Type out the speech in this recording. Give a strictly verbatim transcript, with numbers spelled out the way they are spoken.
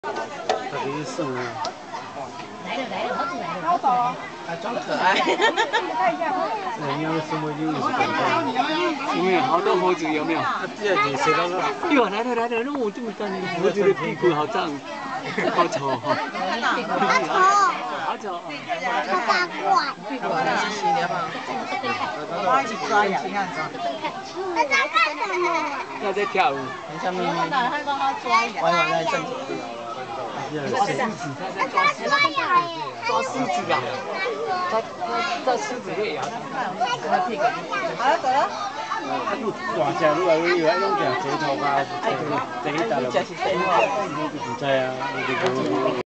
他给你送啊。 来了来了，好久来了，好久来了。 还装可爱。 人家什么有意思？ 有没有好多猴子？有没有？ 这样子谁那个？ 哎呦，来了来了，那我这么大，猴子的屁股好脏，好丑哈！好丑，好丑。 超大怪。 屁股好像是洗的嘛。我一起抓痒，你看。 那在干什么？ 他在跳舞。 很像咪咪。玩玩在正走。 抓狮子，他在抓狮子，抓狮子啊！他他抓狮子会咬他。 他屁股。好了，走了。 啊，你大只愈来愈有，拢定坐头吧，坐坐一搭落。唔知啊，我哋